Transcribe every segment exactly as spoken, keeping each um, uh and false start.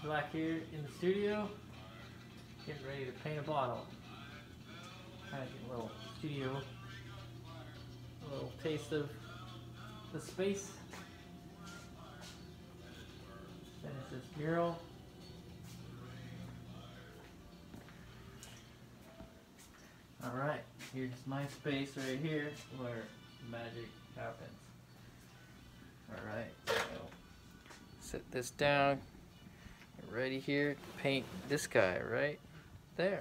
MrBlack here in the studio, getting ready to paint a bottle. Kind of getting a little studio, a little taste of the space. Finish this mural. Alright, here's my space right here where magic happens. Alright, so set this down. Get ready here to paint this guy right there.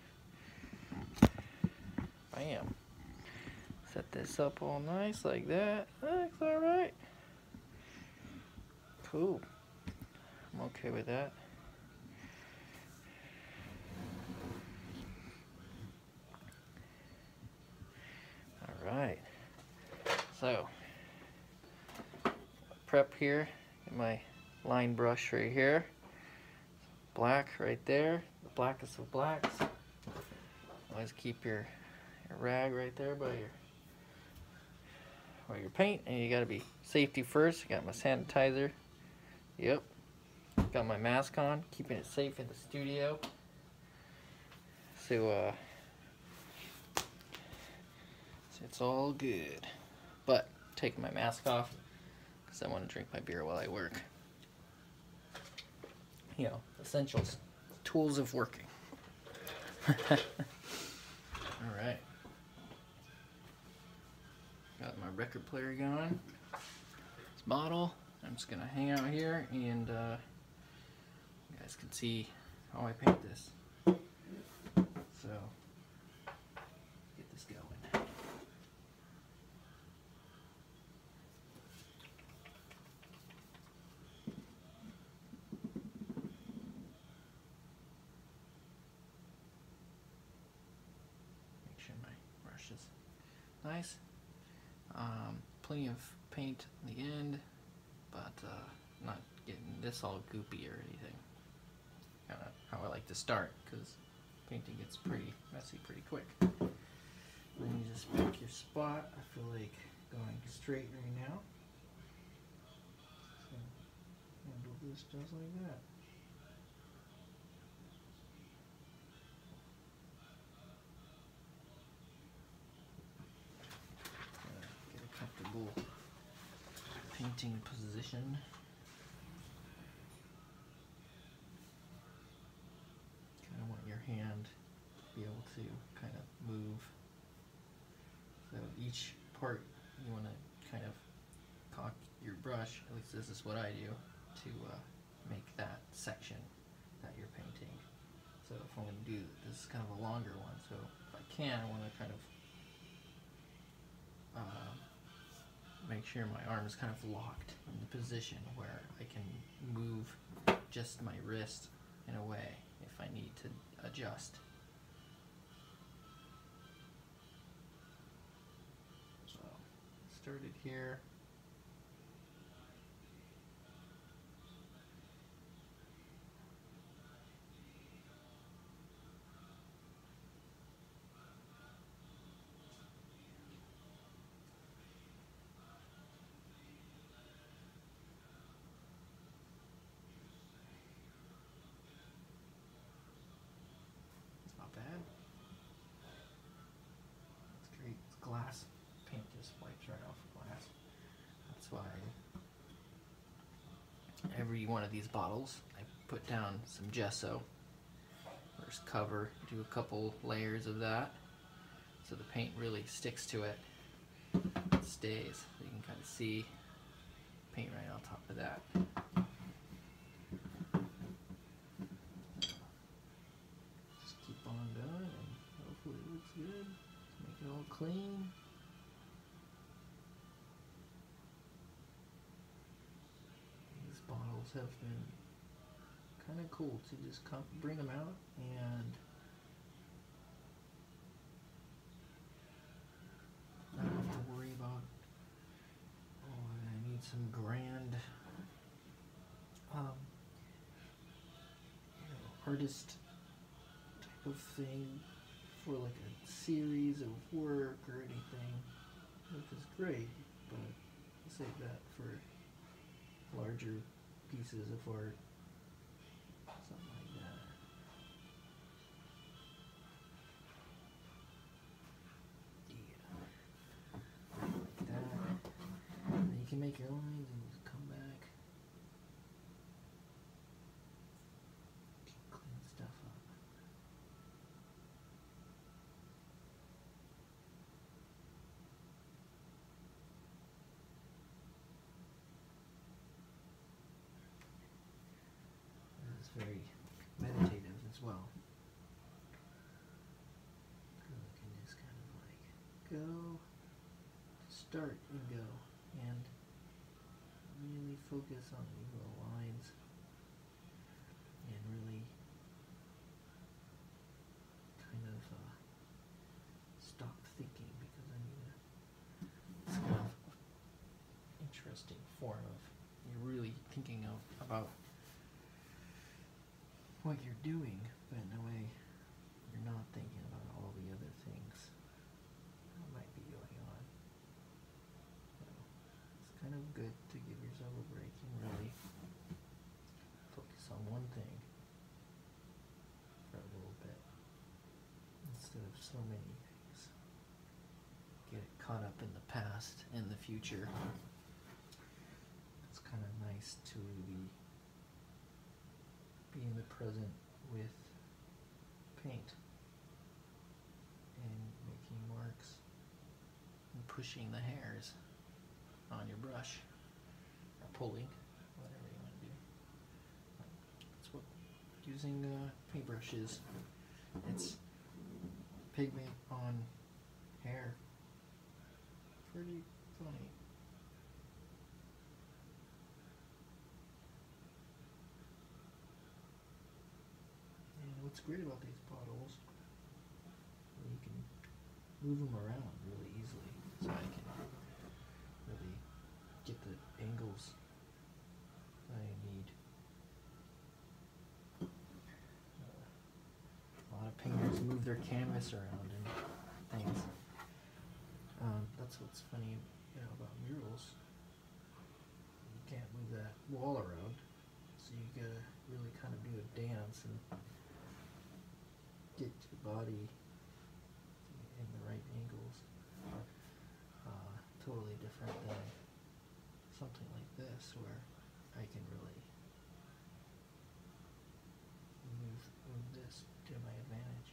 Bam. Set this up all nice like that. Looks alright. Cool. I'm okay with that. Alright. So, prep here. Get my line brush right here. Black right there. The blackest of blacks. Always keep your, your rag right there by your or your paint, and you gotta be safety first. I got my sanitizer. Yep. Got my mask on, keeping it safe in the studio. So uh so it's all good. But taking my mask off because I want to drink my beer while I work. You know, essentials, tools of working. Alright. Got my record player going. This bottle. I'm just gonna hang out here and uh, you guys can see how I paint this. So, get this going. Make sure my brush is nice. Um, plenty of paint in the end, but uh, not getting this all goopy or anything. Kind of how I like to start, because painting gets pretty messy pretty quick. Then you just pick your spot. I feel like going straight right now. So handle this just like that. Comfortable painting position. Kind of want your hand to be able to kind of move. So each part you want to kind of cock your brush, at least this is what I do, to uh, make that section that you're painting. So if I'm going to do, this is kind of a longer one, so if I can, I want to kind of uh, make sure my arm is kind of locked in the position where I can move just my wrist in a way if I need to adjust. So, started here. Bad. It's great. It's glass. Paint just wipes right off the glass. That's why every one of these bottles I put down some gesso. First cover, do a couple layers of that so the paint really sticks to it. It stays. So you can kind of see paint right on top of that. Good. Make it all clean. These bottles have been kind of cool to just come bring them out and not have to worry about, oh, I need some grand um, you know, artist type of thing for like a series of work or anything, which is great, but save that for larger pieces of art. make your lines and just come back. Clean stuff up. This is very meditative as well. So we can just kind of like go, start and go, and really focus on these little lines and really kind of uh, stop thinking, because I mean it's kind of interesting form of you're really thinking of about what you're doing, but in a way you're not thinking about all the other things that might be going on. So it's kind of good to give yourself a break and really focus on one thing for a little bit instead of so many things. Get caught up in the past and the future. It's kind of nice to be be in the present with paint and making marks and pushing the hairs on your brush, or pulling, whatever you want to do. That's what using uh, paintbrush is. It's pigment on hair. Pretty funny. What's great about these bottles, you can move them around really easily, so I can really get the angles that I need. Uh, a lot of painters move their canvas around and things. Um, that's what's funny, you know, about murals. You can't move that wall around, so you gotta really kind of do a dance and get your body in the right angles. Uh, totally different than something like this, where I can really move, move this to my advantage.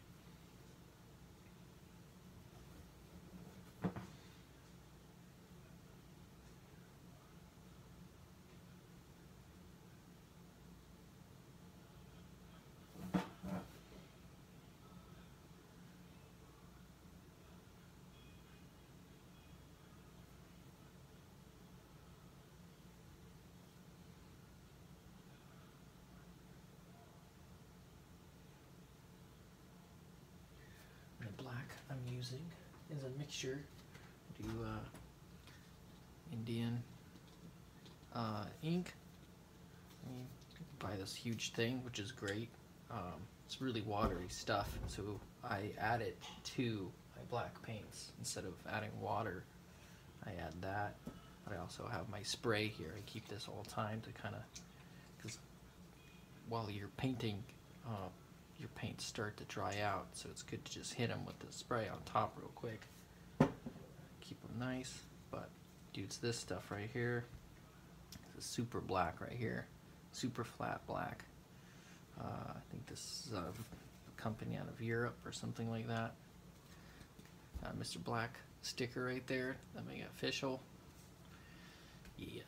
The black I'm using is a mixture. I do uh, Indian uh, ink. I mean, you can buy this huge thing, which is great. Um, it's really watery stuff, so I add it to my black paints instead of adding water. I add that, but I also have my spray here. I keep this all the time to kind of, because while you're painting, uh, your paints start to dry out, so it's good to just hit them with the spray on top real quick. Keep them nice, but dude's this stuff right here. This is super black right here, super flat black. Uh, I think this is a company out of Europe or something like that. Uh, Mister Black sticker right there, that make it official. Yeah,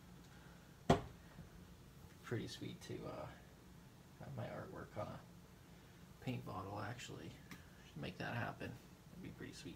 pretty sweet to uh, have my artwork on a paint bottle. Actually, should make that happen. That'd be pretty sweet.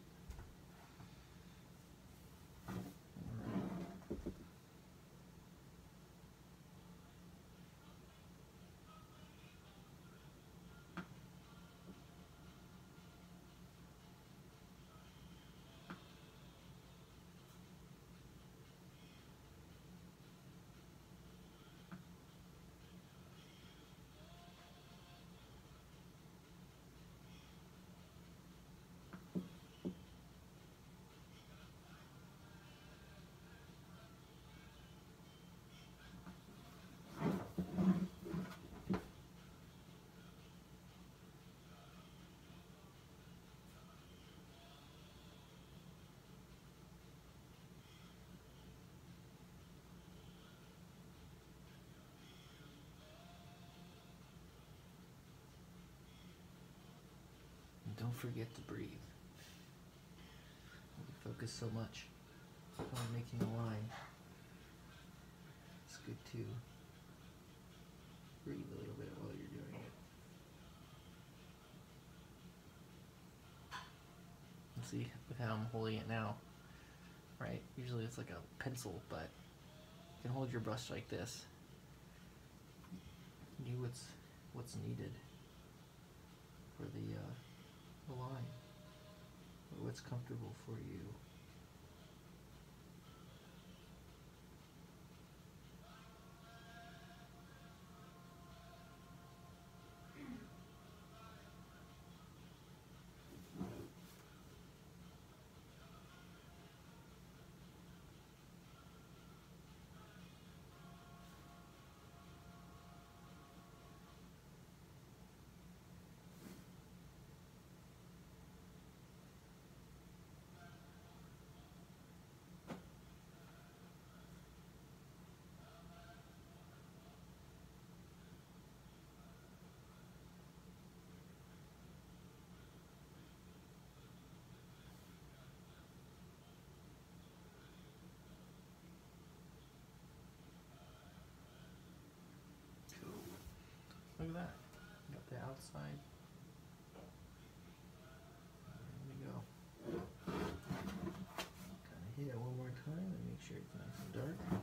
don't forget to breathe. We focus so much on making a line. It's good to breathe a little bit while you're doing it. And see, look how I'm holding it now, right? Usually it's like a pencil, but you can hold your brush like this. Do what's what's needed for the, uh, the line, or what's comfortable for you. Look at that. Got the outside. There we go. Kind of hit it one more time and make sure it's nice and dark.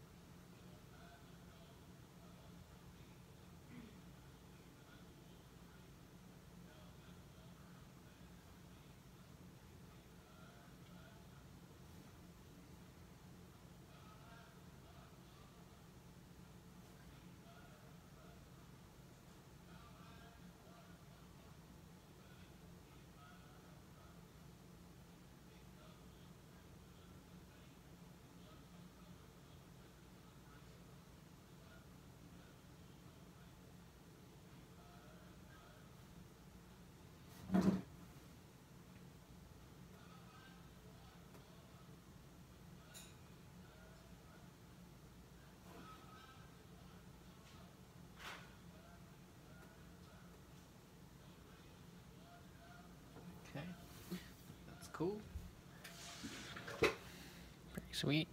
Okay, that's cool. Pretty sweet.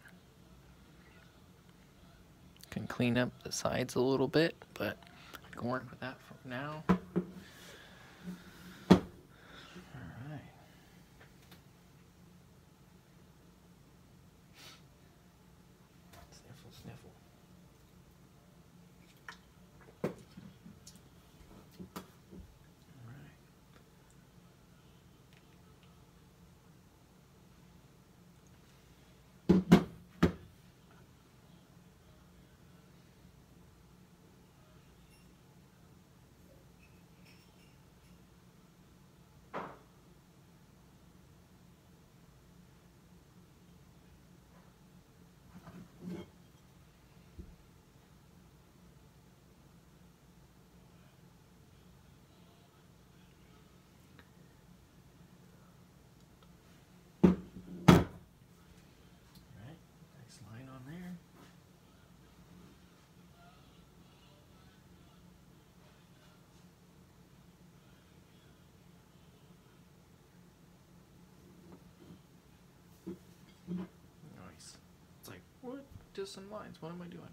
Can clean up the sides a little bit, but I can work with that for now. Alright. Sniffle, sniffle. Alright. Nice. It's like, what? Just some lines. What am I doing?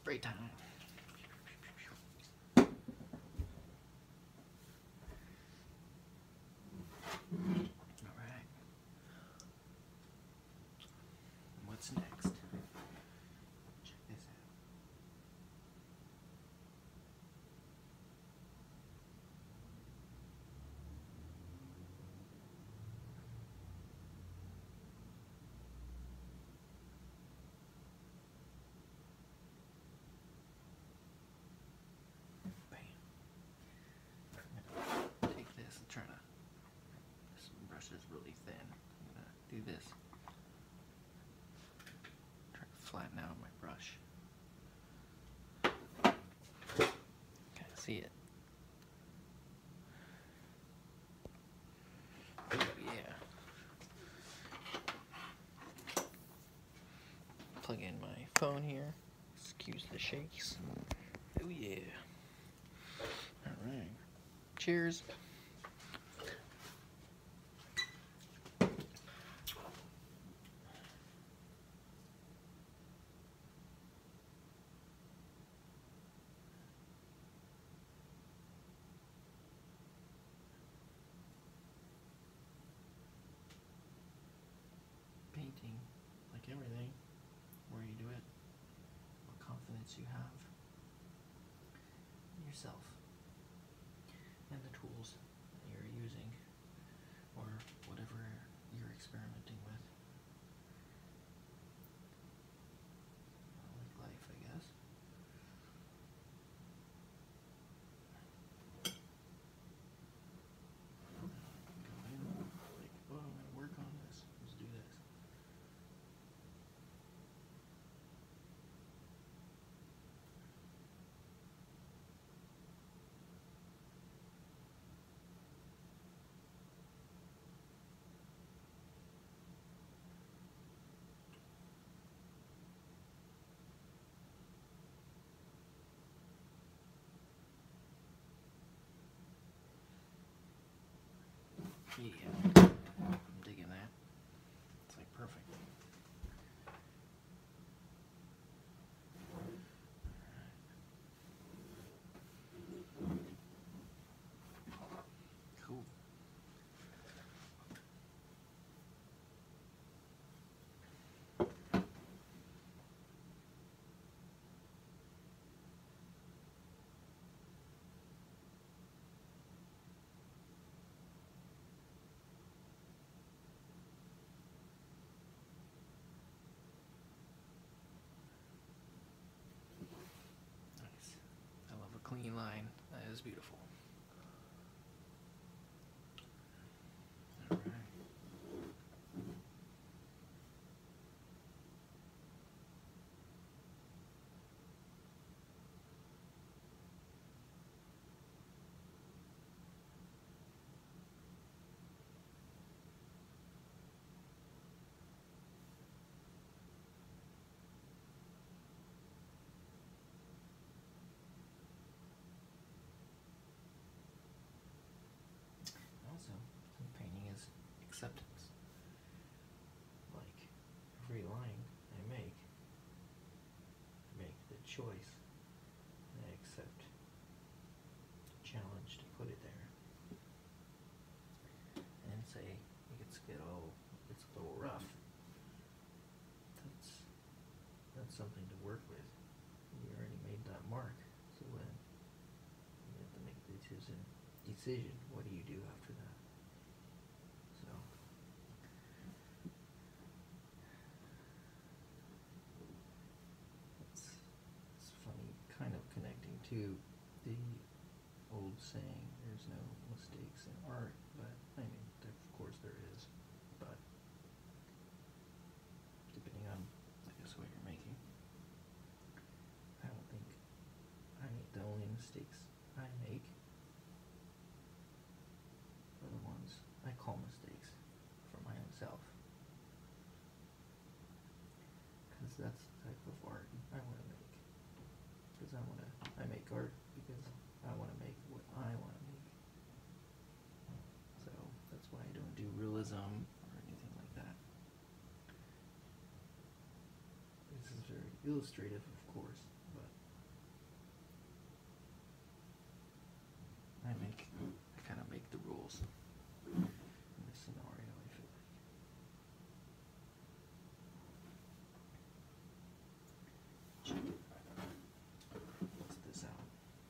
spray time. Alright. What's next? Check this out. Bam. I'm gonna take this and try to. This brush is really thin. I'm gonna do this. Try to flatten out my brush. Kind of see it. Oh yeah. Plug in my phone here. Excuse the shakes. Oh yeah. Alright. Cheers. Painting, like everything, where you do it, what confidence you have in yourself and the tools that you're using or whatever you're experimenting with. Like life, I guess. Go in, like, oh, I'm gonna work on this. Let's do this. Yeah, I'm digging that. It's like perfect. Cool. Nice. I love a clean line. That is beautiful. Alright. Also, some painting is acceptance. Like every line I make, I make the choice and I accept the challenge to put it there. And say it gets get all it's a little rough. That's that's something to work with. You already made that mark, so then you have to make the decision. Decision. What do you do after that? So. It's, it's funny, kind of connecting to the old saying, there's no mistakes in art, but I mean, there, of course there is, but depending on, I guess, what you're making, I don't think I the only mistakes I make are the ones I call mistakes for my own self, because that's the type of art I want to make, because I want to, I make art because I want to make what I want to make, so that's why I don't do realism or anything like that. This is very illustrative, of course, but angles in this scenario, I feel like. Check it. Let's this out.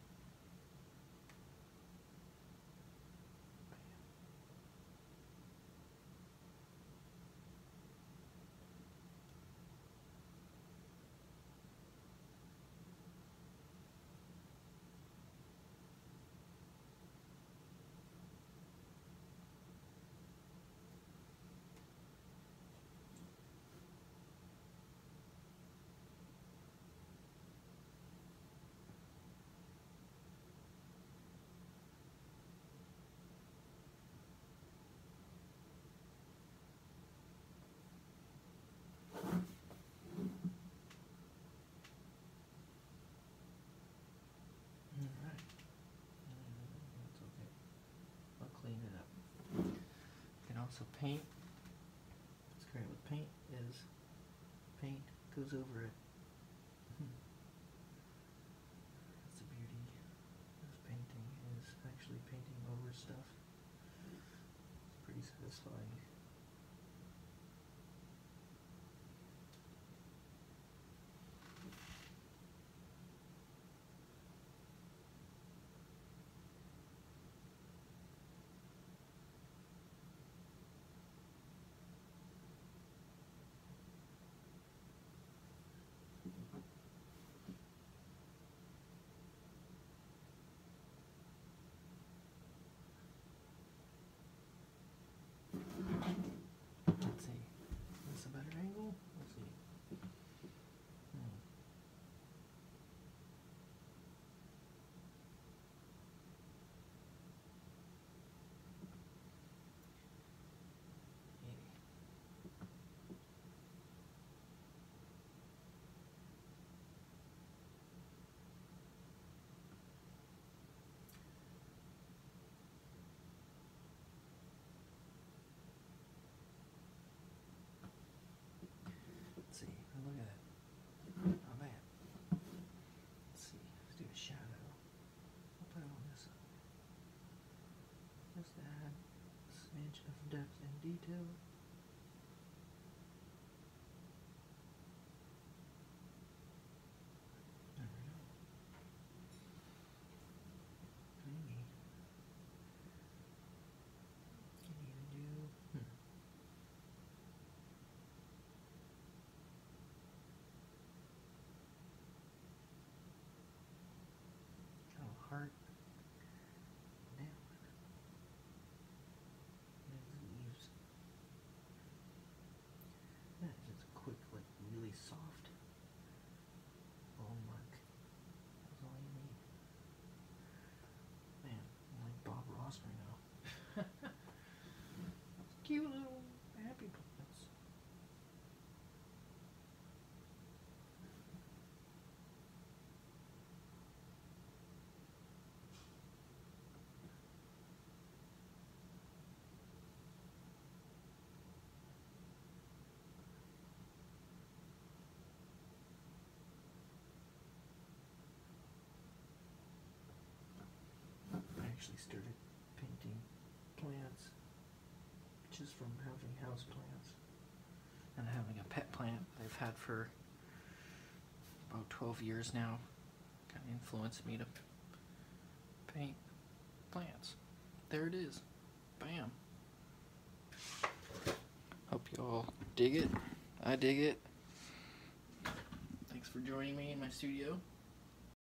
So paint, what's great with paint is paint goes over it. That's the beauty of painting, is actually painting over stuff. It's pretty satisfying. Let's see. Is this a better angle? Let's see. Hmm. Maybe. Let's see. Look at that. Not bad. Let's see. Let's do a shadow. I'll put it on this side. Just to add a smidge of depth and detail. There we go. Maybe. Can even do. Hmm. Kind of heart down. And leaves. That is just a quick, like really soft bone mark. That's all you need. Man, I'm like Bob Ross right now. Cute little happy plants. I actually started painting plants just from having house plants and having a pet plant I've had for about twelve years now. Kind of influenced me to paint plants. There it is. Bam. Hope you all dig it. I dig it. Thanks for joining me in my studio.